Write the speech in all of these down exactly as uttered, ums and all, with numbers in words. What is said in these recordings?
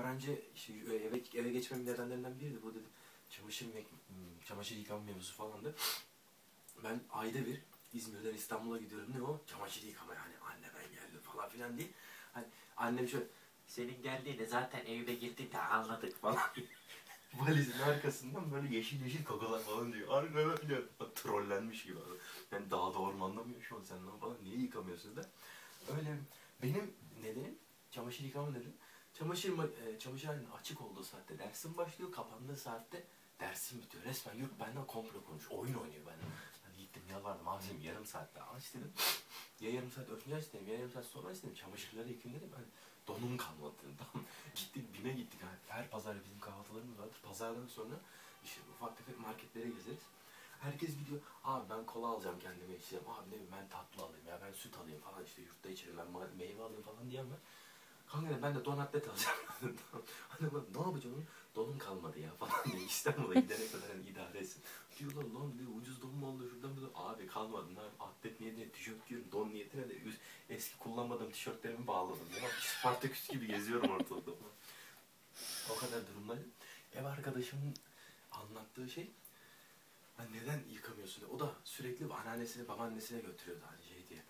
öğrenci işte eve, eve geçmemin nedenlerinden biri de bu dedi. Çamaşır, çamaşır yıkama mevzusu falandı. Ben ayda bir İzmir'den İstanbul'a gidiyorum. Ne o? Çamaşır yıkama yani. Anne ben geldim falan filan değil. Hani annem şöyle, senin geldiğini zaten evde girdik de anladık falan. Valizin arkasından böyle yeşil yeşil kakalar falan diyor. Arka böyle trollenmiş gibi. Yani dağda ormanda mı yaşıyorsun sen lan falan, niye yıkamıyorsun da. Öyle benim nedenim çamaşır yıkama nedenim. Çamaşır, e, çamaşırhanenin açık olduğu saatte dersim başlıyor, kapandığı saatte dersim bitiyor. Resmen yok benden komplo konuş, oyun oynuyor benden. Hani gittim yalvardım, abi dedim yarım saat daha aç dedim. Ya yarım saat önce aç dedim, ya yarım saat sonra aç dedim, çamaşırları yıkayayım dedim. Ben donum kalmadı dedim, tamam. Gittik BİM'e gittik, her pazar bizim kahvaltılarımız vardır. Pazardan sonra işte ufak tefek marketlere gezeriz. Herkes gidiyor, abi ben kola alacağım kendime içeceğim, abi ne bileyim ben tatlı alayım ya, ben süt alayım falan, işte yurtta içerim, ben meyve alayım falan diyen var. Kanka ben de donatlet alacağım. Hani ne yapacağım? Donum kalmadı ya falan diye, İstanbul'a gidene kadar hani idare etsin. Diyorlar lan diyor, ucuz don mu oldu şuradan böyle. Abi kalmadı lan, atlet niyetine tişört giyiyorum, don niyetine de eski kullanmadığım tişörtlerimi bağladım ya. Spartaküs gibi geziyorum ortalıkta falan. O kadar durumdayım. Ev arkadaşımın anlattığı şey, hani neden yıkamıyorsun diye. O da sürekli anneannesine, babaannesine götürüyordu hani şey diye.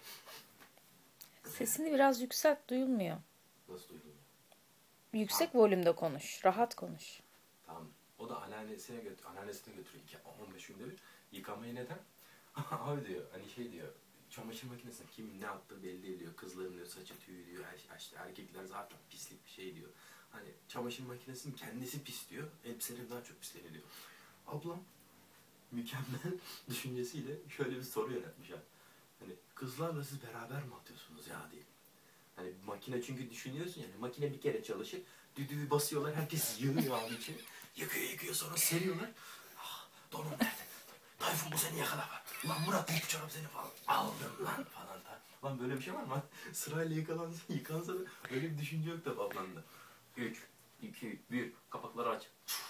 Sesini biraz yükselt, duyulmuyor. Nasıl duyuluyor? Yüksek Tamam. volümde konuş, rahat konuş. Tamam. O da anneannesine, götür anneannesine götürüyor. on beş günde bir. Yıkamayı neden? Abi diyor, hani şey diyor, çamaşır makinesine kimin ne yaptığı belli ediyor. Kızların diyor saçı tüyü diyor. Er, işte erkekler zaten pislik bir şey diyor. Hani çamaşır makinesinin kendisi pis diyor. Elbiseleri daha çok pisleniyor diyor. Ablam mükemmel düşüncesiyle şöyle bir soru yönetmiş ha. Hani kızlarla siz beraber mi atıyorsunuz ya diye. Hani makine, çünkü düşünüyorsun yani, makine bir kere çalışır. Düdüğü basıyorlar, herkes yığıyor abi için. Yıkıyor yıkıyor, sonra seriyorlar. Ah, donum nerede? Tayfun bu seni yakala var. Lan Murat ilk çorap seni falan. Aldım lan falan da. Lan böyle bir şey var mı? Sırayla yıkansa, yıkansa da öyle bir düşünce yok da ablanda. Üç, iki, bir, kapakları aç.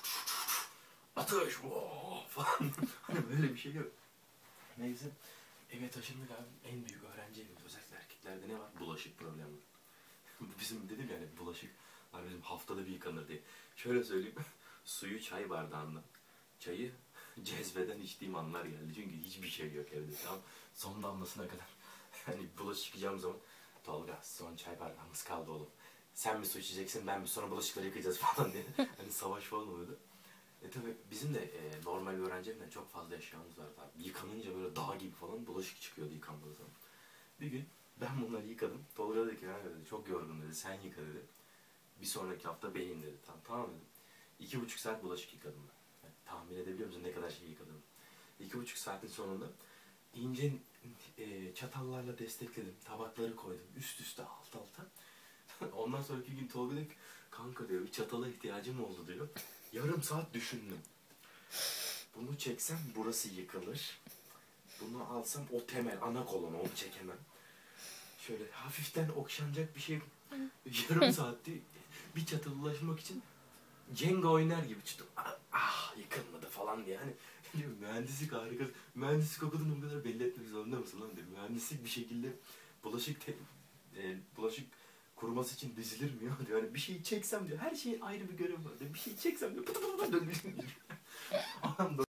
Atış oh, falan. Hani böyle bir şey yok. Neyse eve taşındık abi. En büyük öğrenci evimiz. Özellikle erkeklerde ne var? Bulaşık problemi. Bizim dedim yani, bulaşık var bizim haftada bir yıkanır diye. Şöyle söyleyeyim. Suyu çay bardağından, çayı cezveden içtiğim anlar geldi. Çünkü hiçbir şey yok evde. Tam son damlasına kadar. Hani bulaşık yıkayacağım zaman, Tolga son çay bardağımız kaldı oğlum. Sen mi su içeceksin, ben mi, sonra bulaşıkları yıkayacağız falan diye. Hani savaş falan oluyordu. E tabi bizim de e, normal bir öğrenci evinden çok fazla eşyamız vardı abi. Yıkanınca böyle dağ gibi falan bulaşık çıkıyordu yıkandığı zaman. Bir gün ben bunları yıkadım. Tolga dedi ki, ha dedi, çok yorgun dedi, sen yıka dedi. Bir sonraki hafta benim dedi. Tamam, tamam dedim. İki buçuk saat bulaşık yıkadım ben. Yani tahmin edebiliyor musun ne kadar şey yıkadım? İki buçuk saatin sonunda ince e, çatallarla destekledim. Tabakları koydum. Üst üste, alt alta. Ondan sonraki gün Tolga diyor ki, kanka diyor, bir çatala ihtiyacım oldu diyor. Yarım saat düşündüm. Bunu çeksem burası yıkılır. Bunu alsam o temel, ana kolonu, onu çekemem. Şöyle hafiften okşanacak bir şey, yarım saatti bir çatala ulaşmak için Cenga oynar gibi çıktım. Ah, ah yıkılmadı falan diye. Hani mühendislik harika. Mühendislik okudun, bu kadar belli etmek zorunda mısın lan diyor. Mühendislik bir şekilde bulaşık te, e, bulaşık kuruması için dizilir mi ya diyor. Hani bir şeyi çeksem diyor, her şeyin ayrı bir görevi var diyor. Bir şeyi çeksem diyor, pıtı pıtı pıtı dönmüşüm diyor. Adam